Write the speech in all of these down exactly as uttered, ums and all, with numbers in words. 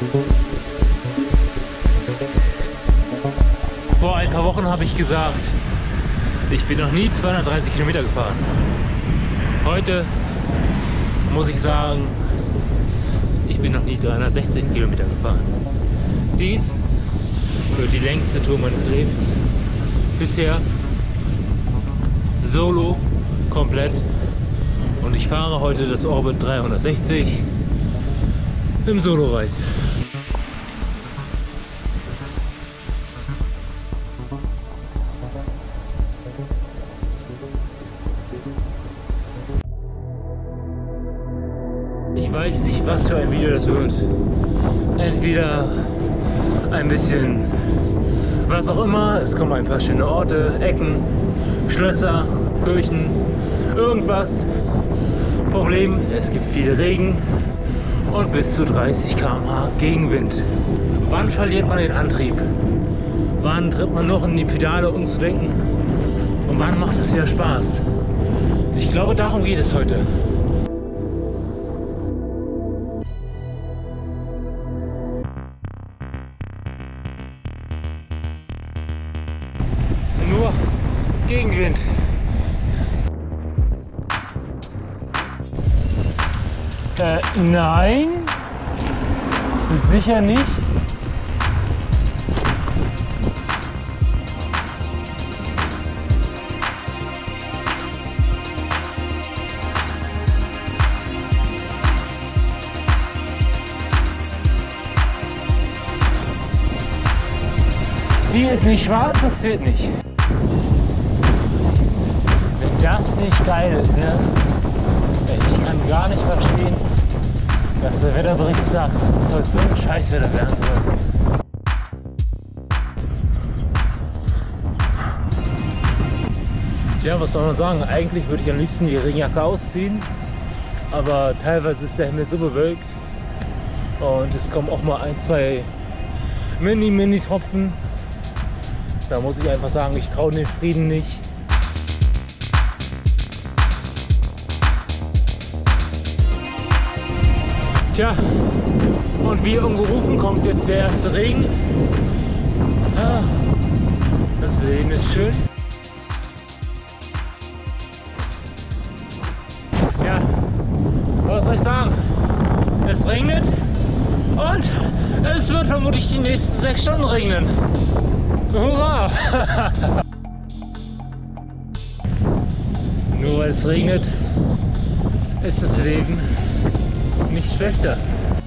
Vor ein paar Wochen habe ich gesagt, ich bin noch nie zweihundertdreißig Kilometer gefahren. Heute muss ich sagen, ich bin noch nie dreihundertsechzehn Kilometer gefahren. Dies wird die längste Tour meines Lebens. Bisher solo, komplett. Und ich fahre heute das Orbit dreihundertsechzig im Solo-Ride. Ich weiß nicht, was für ein Video das wird. Entweder ein bisschen was auch immer, es kommen ein paar schöne Orte, Ecken, Schlösser, Kirchen, irgendwas. Problem, es gibt viel Regen und bis zu dreißig Kilometer pro Stunde Gegenwind. Wann verliert man den Antrieb? Wann tritt man noch in die Pedale, um zu denken? Und wann macht es wieder Spaß? Ich glaube, darum geht es heute. Nur Gegenwind. Äh, nein, sicher nicht. Die ist nicht schwarz, das fehlt nicht. Wenn das nicht geil ist, ne? Ich kann gar nicht verstehen, dass der Wetterbericht sagt, dass es heute so ein Scheißwetter werden soll. Ja, was soll man sagen? Eigentlich würde ich am liebsten die Regenjacke ausziehen, aber teilweise ist der Himmel so bewölkt und es kommen auch mal ein, zwei Mini-Mini-Tropfen. Da muss ich einfach sagen, ich traue den Frieden nicht. Tja, und wie umgerufen kommt jetzt der erste Regen. Ja, das Leben ist schön. Ja, was soll ich sagen? Es regnet und es wird vermutlich die nächsten sechs Stunden regnen. Hurra! Nur weil es regnet, ist das Leben nicht schlechter.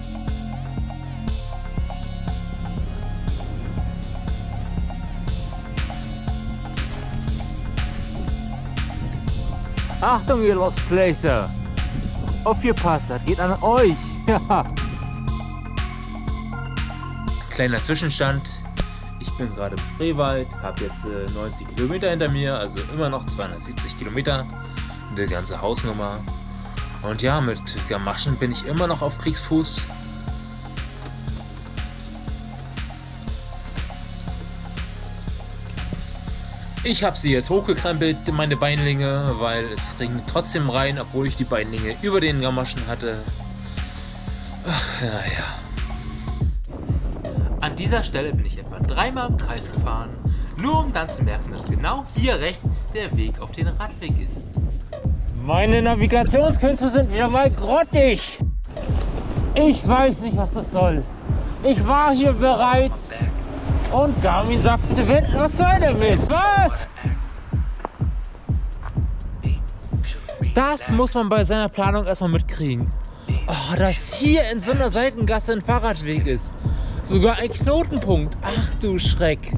Achtung, ihr Lost Placer! Aufgepasst, das geht an euch! Ja. Kleiner Zwischenstand. Ich bin gerade im Spreewald, habe jetzt äh, neunzig Kilometer hinter mir, also immer noch zweihundertsiebzig Kilometer. Die ganze Hausnummer. Und ja, mit Gamaschen bin ich immer noch auf Kriegsfuß. Ich habe sie jetzt hochgekrempelt, meine Beinlinge, weil es regnet trotzdem rein, obwohl ich die Beinlinge über den Gamaschen hatte. Ach, naja. An dieser Stelle bin ich etwa dreimal im Kreis gefahren, nur um dann zu merken, dass genau hier rechts der Weg auf den Radweg ist. Meine Navigationskünste sind wieder mal grottig. Ich weiß nicht, was das soll. Ich war hier bereit und Garmin sagte, was soll der Mist? Was? Das muss man bei seiner Planung erstmal mitkriegen. Oh, dass hier in so einer Seitengasse ein Fahrradweg ist. Sogar ein Knotenpunkt. Ach du Schreck.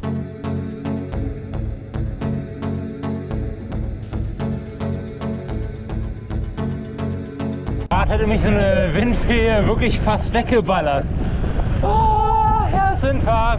Gerade hätte mich so eine Windfee wirklich fast weggeballert. Oh, Herzinfarkt.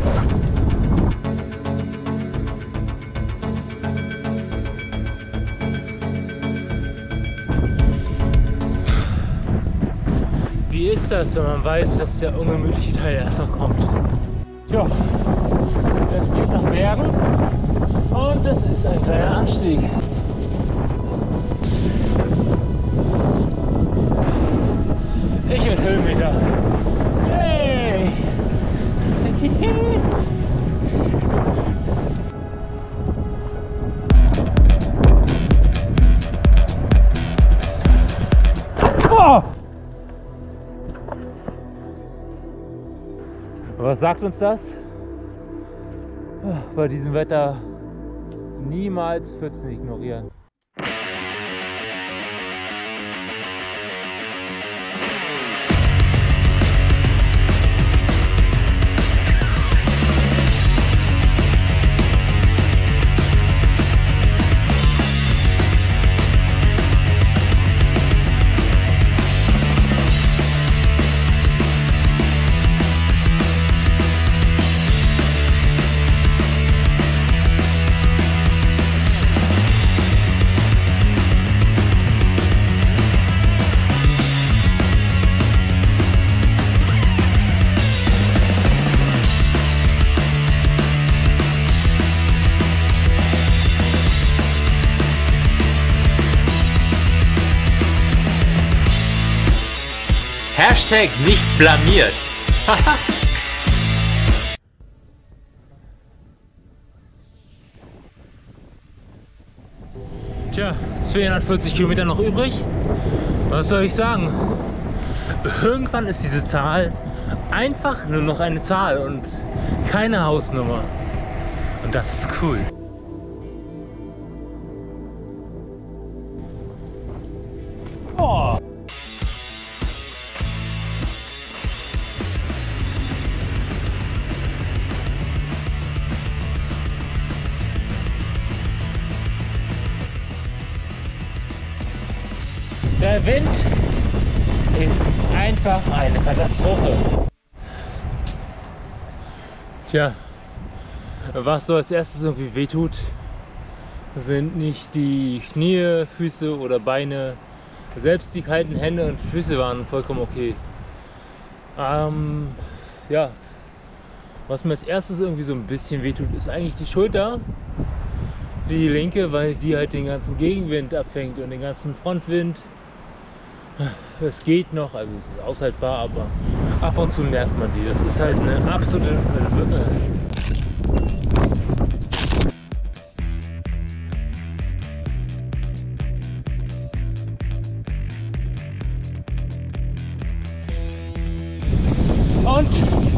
Wie ist das, wenn man weiß, dass der ungemütliche Teil erst noch kommt? Ja, es geht nach Bergen und es ist ein kleiner Anstieg. Ich mit Höhenmeter. Yay! Was sagt uns das? Bei diesem Wetter niemals Pfützen ignorieren. Hashtag nicht blamiert. Tja, zweihundertvierzig Kilometer noch übrig. Was soll ich sagen? Irgendwann ist diese Zahl einfach nur noch eine Zahl und keine Hausnummer. Und das ist cool. Oh. Der Wind ist einfach eine Katastrophe. Tja, was so als erstes irgendwie wehtut, sind nicht die Knie, Füße oder Beine. Selbst die kalten Hände und Füße waren vollkommen okay. Ähm, ja, was mir als erstes irgendwie so ein bisschen wehtut, ist eigentlich die Schulter. Die linke, weil die halt den ganzen Gegenwind abfängt und den ganzen Frontwind. Es geht noch, also es ist aushaltbar, aber ab und zu merkt man die. Das ist halt eine absolute... Und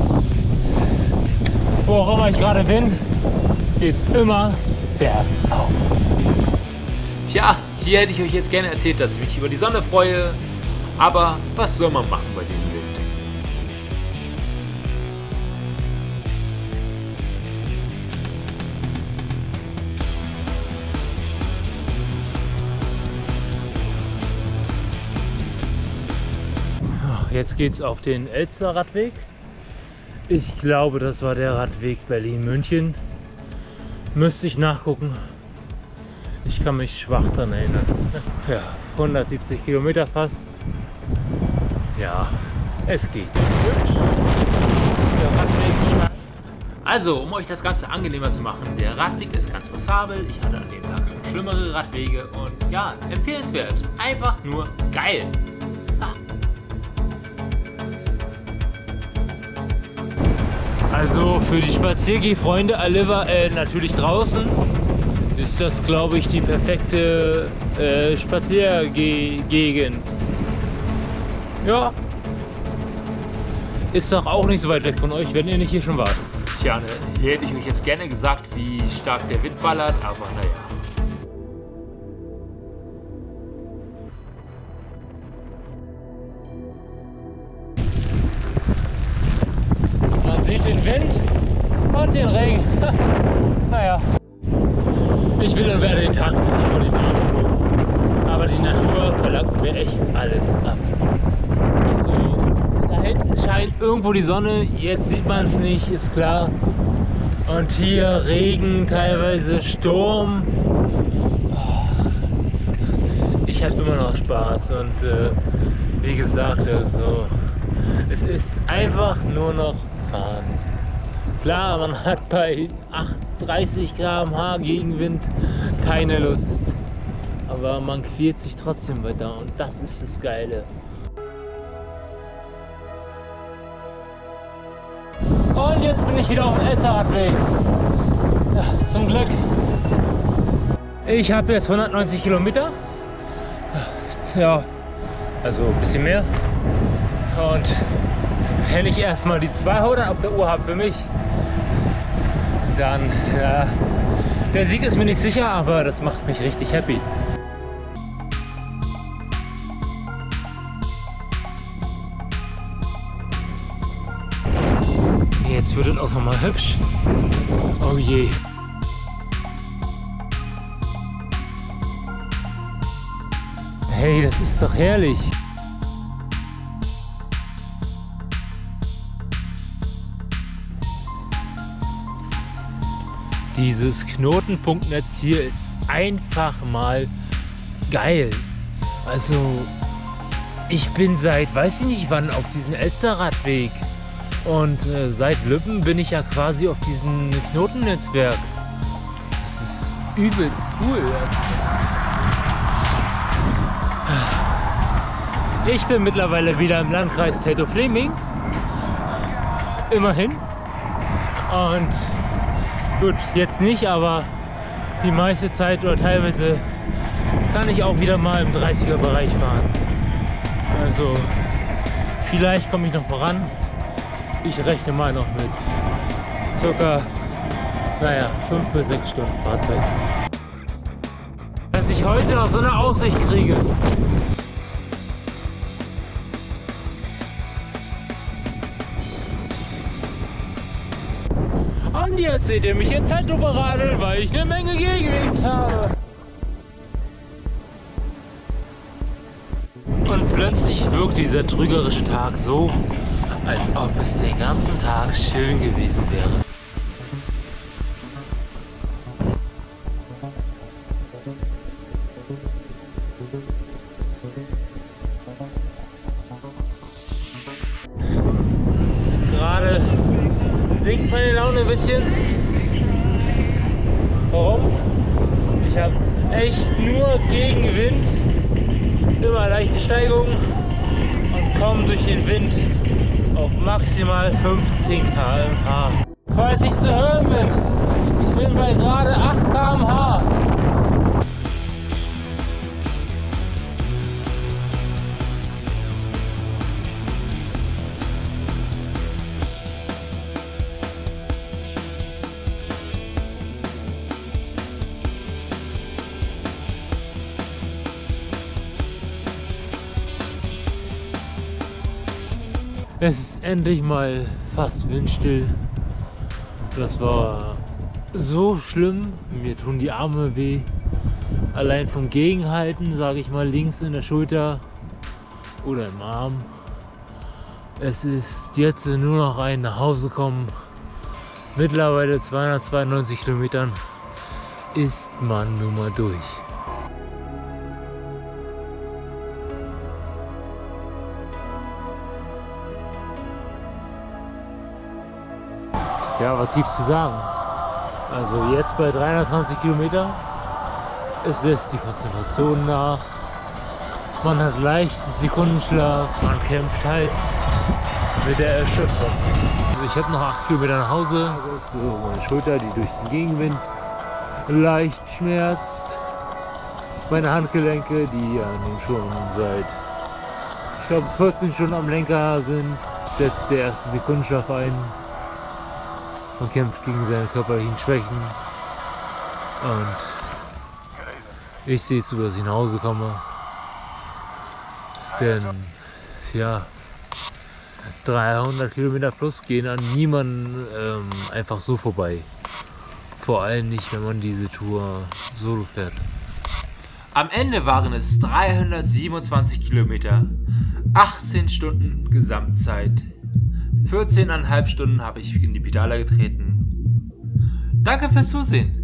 wo auch immer ich gerade bin, geht es immer bergauf. Tja, hier hätte ich euch jetzt gerne erzählt, dass ich mich über die Sonne freue, aber was soll man machen bei dem Wind? Jetzt geht es auf den Elster Radweg. Ich glaube, das war der Radweg Berlin-München. Müsste ich nachgucken. Ich kann mich schwach daran erinnern. Ja, hundertsiebzig Kilometer fast. Ja, es geht. Der Radweg. Also, um euch das Ganze angenehmer zu machen, der Radweg ist ganz passabel. Ich hatte an dem Tag schon schlimmere Radwege und ja, empfehlenswert. Einfach nur geil. Ah. Also für die Spaziergeh-Freunde alle äh, natürlich draußen. Ist das, glaube ich, die perfekte äh, Spaziergegend. Ja. Ist doch auch nicht so weit weg von euch, wenn ihr nicht hier schon wart. Tja, ne, hier hätte ich euch jetzt gerne gesagt, wie stark der Wind ballert, aber naja. Man sieht den Wind und den Regen. Naja. Ich will und werde den Tag nicht vor den Armen gucken. Aber die Natur verlangt mir echt alles ab. Also, da hinten scheint irgendwo die Sonne, jetzt sieht man es nicht, ist klar. Und hier Regen, teilweise Sturm. Ich habe immer noch Spaß und äh, wie gesagt, also, es ist einfach nur noch fahren. Klar, man hat bei dreißig Kilometer pro Stunde Gegenwind keine Lust, aber man quält sich trotzdem weiter und das ist das Geile. Und jetzt bin ich wieder auf dem Elster Radweg. Ja, zum Glück. Ich habe jetzt hundertneunzig Kilometer. Ja, also ein bisschen mehr. Und wenn ich erstmal die zweihundert auf der Uhr habe für mich, dann, ja, der Sieg ist mir nicht sicher, aber das macht mich richtig happy. Jetzt wird es auch noch mal hübsch. Oh je. Hey, das ist doch herrlich. Dieses Knotenpunktnetz hier ist einfach mal geil. Also, ich bin seit, weiß ich nicht wann, auf diesem Elsterradweg. Und äh, seit Lübben bin ich ja quasi auf diesem Knotennetzwerk. Das ist übelst cool. Ich bin mittlerweile wieder im Landkreis Teltow-Fläming. Immerhin. Und gut, jetzt nicht, aber die meiste Zeit oder teilweise kann ich auch wieder mal im dreißiger Bereich fahren. Also vielleicht komme ich noch voran. Ich rechne mal noch mit circa, naja, fünf bis sechs Stunden Fahrzeit. Dass ich heute noch so eine Aussicht kriege. Und jetzt seht ihr mich in Zeitlupe radeln, weil ich eine Menge Gegenwind habe. Und plötzlich wirkt dieser trügerische Tag so, als ob es den ganzen Tag schön gewesen wäre. Gerade sinkt meine Laune ein bisschen. Warum? Ich habe echt nur Gegenwind, immer leichte Steigungen und komme durch den Wind auf maximal fünfzehn Kilometer pro Stunde. Falls ich zu hören bin, ich bin bei gerade acht Kilometer pro Stunde. Es ist endlich mal fast windstill. Das war so schlimm. Mir tun die Arme weh. Allein vom Gegenhalten, sage ich mal, links in der Schulter oder im Arm. Es ist jetzt nur noch ein nach Hause kommen. Mittlerweile zweihundertzweiundneunzig Kilometern ist man nun mal durch. Ja, was gibt es zu sagen? Also jetzt bei dreihundertzwanzig Kilometer, es lässt die Konzentration nach, man hat leichten Sekundenschlaf, man kämpft halt mit der Erschöpfung. Also ich habe noch acht Kilometer nach Hause, das ist so meine Schulter, die durch den Gegenwind leicht schmerzt, meine Handgelenke, die ja nun schon seit, ich glaube, vierzehn Stunden am Lenker sind, setzt der erste Sekundenschlaf ein. Man kämpft gegen seine körperlichen Schwächen und ich sehe zu, dass ich nach Hause komme, denn ja, dreihundert Kilometer plus gehen an niemanden ähm, einfach so vorbei, vor allem nicht, wenn man diese Tour solo fährt. Am Ende waren es dreihundertsiebenundzwanzig Kilometer, achtzehn Stunden Gesamtzeit. vierzehn Komma fünf Stunden habe ich in die Pedale getreten. Danke fürs Zusehen.